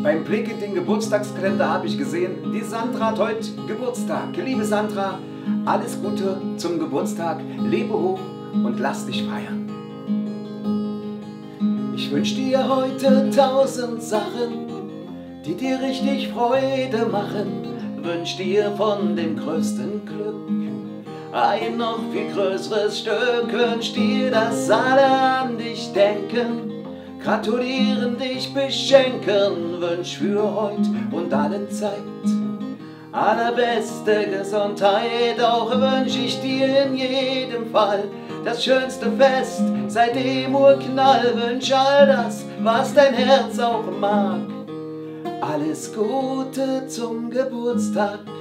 Beim Blick in den Geburtstagskalender habe ich gesehen, die Sandra hat heute Geburtstag. Liebe Sandra, alles Gute zum Geburtstag, lebe hoch und lass dich feiern. Ich wünsch dir heute 1000 Sachen, die dir richtig Freude machen. Wünsch dir von dem größten Glück ein noch viel größeres Stück. Wünsch dir, dass alle an dich denken, gratulieren, dich beschenken. Wünsch für heut und alle Zeit allerbeste Gesundheit. Auch wünsch ich dir in jedem Fall das schönste Fest seit dem Urknall. Wünsch all das, was dein Herz auch mag. Alles Gute zum Geburtstag.